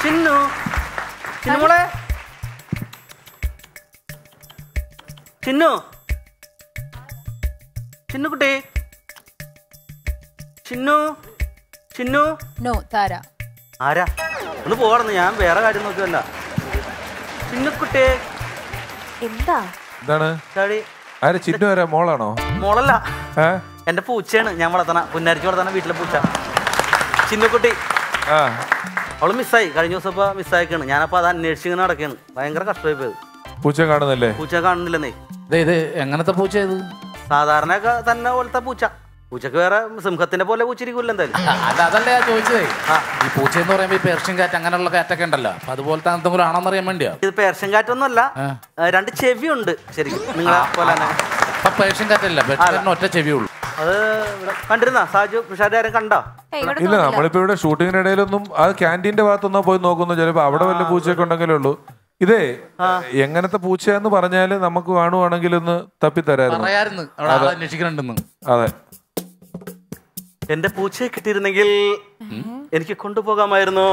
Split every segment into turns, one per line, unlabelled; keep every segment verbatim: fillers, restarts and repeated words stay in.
ചിന്നു ചിന്നു മോളെ ചിന്നു ചിന്നു കുട്ടി ചിന്നു ചിന്നു
നോ താര
ആരാ ഒന്ന് പോകണം ഞാൻ വേറെ കാര്യം നോക്കുമല്ല ചിന്നുക്കുട്ടി
എന്താ
എന്താണ് ആര് ചിന്നു വരാ മോളാണോ
മോളല്ല എന്റെ പൂച്ചയാണ് ഞാൻ വളർത്തണ പുന്നാരിച്ച് വളർത്തണ വീട്ടിലെ പൂച്ച ചിന്നുക്കുട്ടി അവള് മിസ്സായി കഴിഞ്ഞ ദിവസം ഇപ്പൊ മിസ്സായിക്കാണ് ഞാനപ്പോ അത് അന്വേഷിച്ചിങ്ങനെ നടക്കാണ് ഭയങ്കര കഷ്ടമായി പോയത്
പൂച്ച കാണുന്നില്ലേ
പൂച്ച കാണുന്നില്ലെന്നേ
ഇത് എങ്ങനത്തെ പൂച്ച ഇത്
സാധാരണ തന്നെ പോലത്തെ പൂച്ച പൂച്ചക്ക് വേറെ സിംഹത്തിന്റെ പോലെ പൂച്ചിരിക്കൂല്ല എന്തായാലും
അല്ല അതല്ല ഞാൻ ചോദിച്ചതേ ഈ പൂച്ച എന്ന് പറയുമ്പോ ഈ പേർഷ്യൻ കാറ്റ് അങ്ങനെയുള്ള കാറ്റൊക്കെ ഉണ്ടല്ലോ അപ്പൊ അതുപോലത്തെ എന്തെങ്കിലും ആണെന്ന് അറിയാൻ വേണ്ടിയാ
ഇത് പേർഷ്യൻ കാറ്റൊന്നും അല്ല രണ്ട് ചെവി ഉണ്ട് ശരിക്കും നിങ്ങളെ പോലെ തന്നെ
പേർഷ്യൻ കാറ്റല്ല ഒറ്റ ചെവിയുള്ളൂ
അത് കണ്ടിരുന്ന സാജു പിഷാരുടെ ആരും കണ്ടോ
ഇല്ല നമ്മളിപ്പോ ഇവിടെ ഷൂട്ടിങ്ങിനിടയിലൊന്നും ആ ക്യാൻറ്റീന്റെ ഭാഗത്തൊന്നോ പോയി നോക്കുന്നു ചിലപ്പോ അവിടെ വല്ല പൂച്ചയൊക്കെ ഉണ്ടെങ്കിലേ ഉള്ളൂ ഇതേ എങ്ങനത്തെ പൂച്ചയെന്ന് പറഞ്ഞാല് നമുക്ക് കാണുവാണെങ്കിൽ ഒന്ന് തപ്പിത്തരായിരുന്നു അതെ
എന്റെ പൂച്ചയെ കിട്ടിയിരുന്നെങ്കിൽ എനിക്ക് കൊണ്ടുപോകാമായിരുന്നു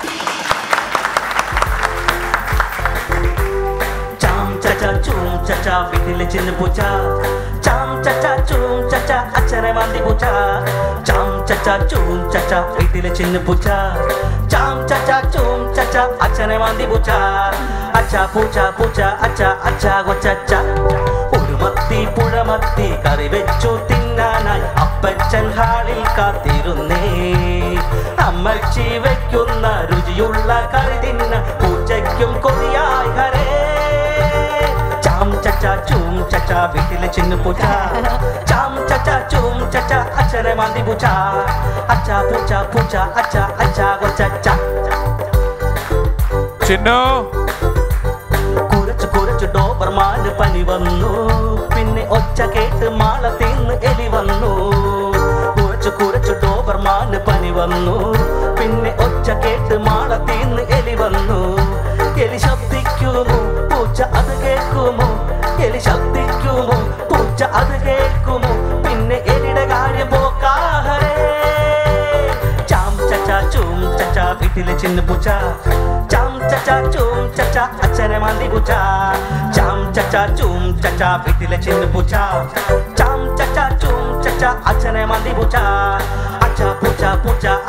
വീട്ടിലെ ചിന്ന പൂച്ച ചാം ചച്ച ചൂം ചച്ച അച്ഛനെ മാന്തി പൂച്ച ചാം ചച്ച ചൂം ചച്ച വീട്ടിലെ ചിന്ന പൂച്ച ചാം ചച്ച ചൂം ചച്ച അച്ഛനെ മാന്തി പൂച്ച അച്ഛ പൂച്ച പൂച്ച അച്ഛ അച്ഛ കൊച്ചച്ച ഒരു മത്തി പുഴമത്തി കറി വെച്ചു തിന്നാനായി അപ്പച്ചൻ ഹാളിൽ കാത്തിരുന്നേ അമ്മച്ചി വെക്കുന്ന രുചിയുള്ള കറി തിന്ന പൂച്ചയ്ക്കും കൊതിയായി ഹരേ ചാം ചച്ച ചൂം ചച്ച വീട്ടിലെ ചിന്ന പൂച്ച ചാം ചച്ച ചൂം ചച്ച അച്ഛനെ മാന്തി പൂച്ച അച്ഛ പൂച്ച പൂച്ച അച്ഛ അച്ഛ കൊച്ചച്ച
ചിന്നു
കുരച്ചു കുരച്ചു ഡോബർമാന് പനി വന്നു പിന്നെ ഒച്ച കേട്ട് മാള തിന്ന് എലി വന്നു കുരച്ചു കുരച്ചു ഡോബർമാന് പനി വന്നു പിന്നെ ഒച്ച കേട്ട് മാള തിന്ന് എലി വന്നു എലി ശബ്ദിക്കുമോ പൂച്ച അത് കേൾക്കുമോ എലി ശബ്ദിക്കുമോ പൂച്ച അത് കേൾക്കുമോ പിന്നെ എലിയുടെ കാര്യം പോക്കാഹരേ ചാം ചച്ച ചൂം ചച്ച വീട്ടിലെ ചിന്ന പൂച്ച ചാം ചച്ച ചൂം ചച്ച അച്ഛനെ മാന്തി പൂച്ച ചാം ചച്ച ചൂം ചച്ച വീട്ടിലെ ചിന്ന പൂച്ച ചാം ചച്ച ചൂം ചച്ച അച്ഛനെ മാന്തി പൂച്ച അച്ഛ പൂച്ച പൂച്ച